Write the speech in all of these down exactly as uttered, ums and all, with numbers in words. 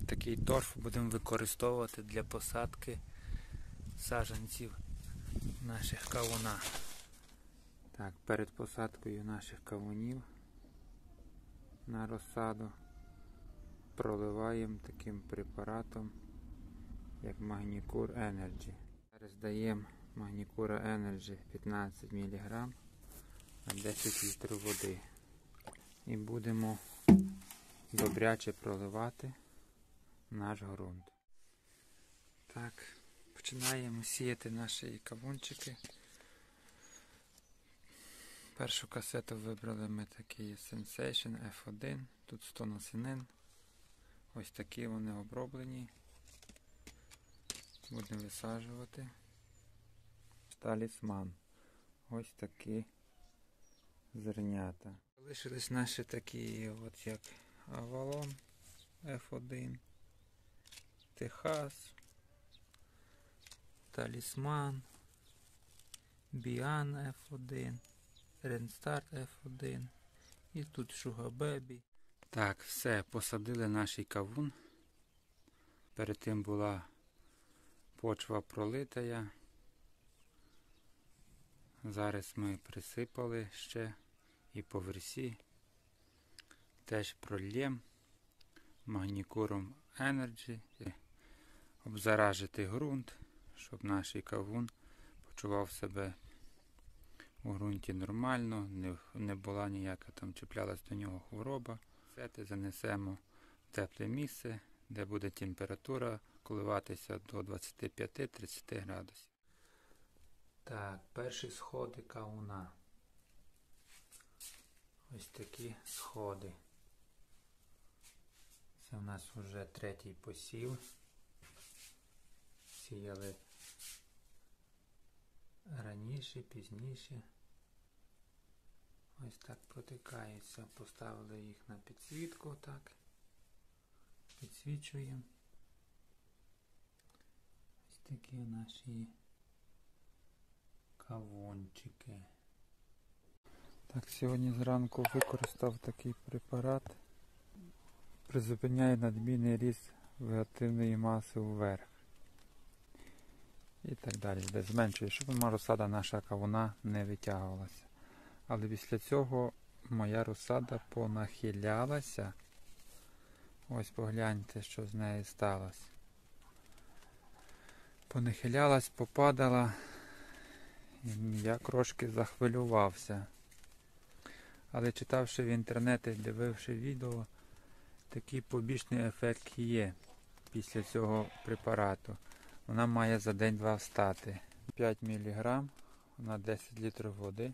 такий торф будемо використовувати для посадки саджанців наших кавуна. Так, перед посадкою наших кавунів на розсаду проливаємо таким препаратом, як Магнікур Енерджі. Зараз даємо Магнікура Енерджі п'ятнадцять міліграм на десять літрів води. І будемо добряче проливати наш ґрунт. Так, починаємо сіяти наші кавунчики. Першу касету вибрали ми такий Sensation еф один, тут сто насінин. Ось такі вони оброблені. Будемо висаджувати. Талісман. Ось такі зернята. Залишились наші такі, от як Авалон еф один, Техас, Талісман, Біан еф один, Ренстарт еф один і тут Шугабебі. Так, все, посадили наш кавун. Перед тим була почва пролита. Зараз ми присипали ще і по версі. Теж прольємо Магнікуром Енерджі. Обзаражити ґрунт, щоб наш кавун почував себе у ґрунті нормально, не, не була ніяка там чіплялась до нього хвороба. Все занесемо в тепле місце, де буде температура коливатися до двадцяти п'яти - тридцяти градусів. Так, перші сходи кавуна. Ось такі сходи. Це у нас вже третій посів. Сіяли раніше, пізніше. Ось так протикається. Поставили їх на підсвітку, так. Підсвічуємо. Ось такі наші кавунчики. Так, сьогодні зранку використав такий препарат. Призупиняє надмірний ріст вегетативної маси вверх. І так далі. Де зменшує, щоб розсада наша кавуна не витягувалася. Але після цього моя розсада понахилялася. Ось погляньте, що з нею сталося. Понахилялась, попадала. І я трошки захвилювався. Але читавши в інтернеті, дививши відео, такий побічний ефект є після цього препарату. Вона має за день-два встати. п'ять міліграм на десять літрів води.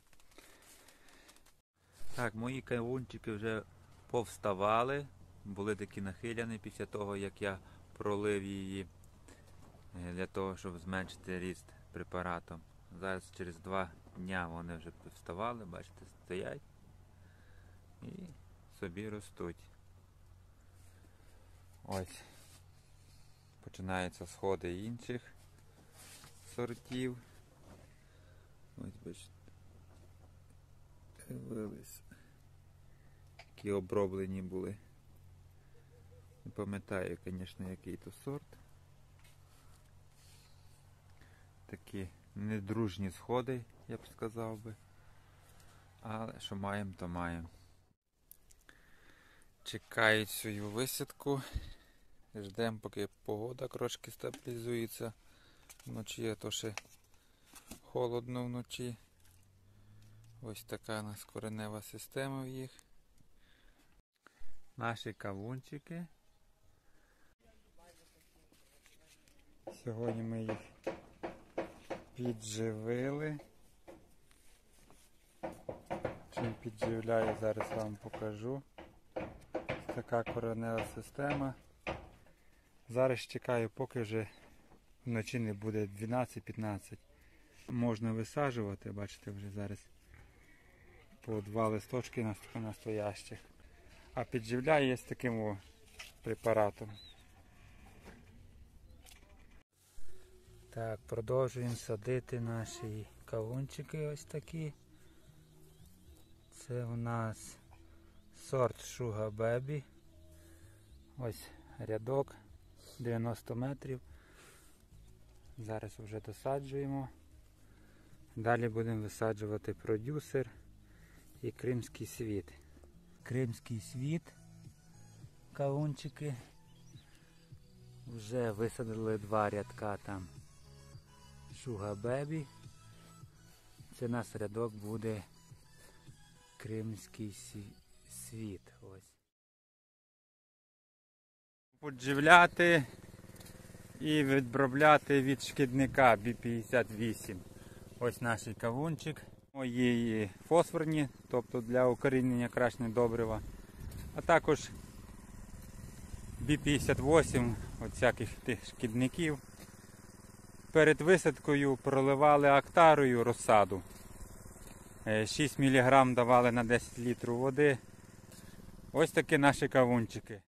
Так, мої кавунчики вже повставали. Були такі нахиляні після того, як я пролив її для того, щоб зменшити ріст препаратом. Зараз через два дня вони вже вставали, бачите, стоять і собі ростуть. Ось. Починаються сходи інших сортів. Ось бачите. Дивились. Такі оброблені були. Не пам'ятаю, звісно, який то сорт. Такі недружні сходи, я б сказав би. Але що маємо, то маємо. Чекають свою висадку. Ждемо, поки погода трошки стабілізується вночі, а то ще холодно вночі. Ось така у нас коренева система в їх. Наші кавунчики. Сьогодні ми їх підживили. Чим підживляю, зараз вам покажу. Ось така коренева система. Зараз чекаю, поки вже вночі не буде дванадцять-п'ятнадцять. Можна висаджувати, бачите, вже зараз по два листочки настоящих. А підживляю я з таким о препаратом. Так, продовжуємо садити наші кавунчики ось такі. Це у нас сорт Шугабебі. Ось рядок дев'яносто метрів. Зараз вже досаджуємо. Далі будемо висаджувати продюсер і кримський світ. Кримський світ, кавунчики. Вже висадили два рядка там Шуга Бебі. Це у нас рядок буде кримський світ. Ось. Подживляти і відбробляти від шкідника бі п'ятдесят вісім. Ось наш кавунчик. Є фосфорні, тобто для укорінення кращого добрива. А також бі п'ятдесят вісім, от всяких тих шкідників. Перед висадкою проливали актарою розсаду. шість міліграм давали на десять літрів води. Ось такі наші кавунчики.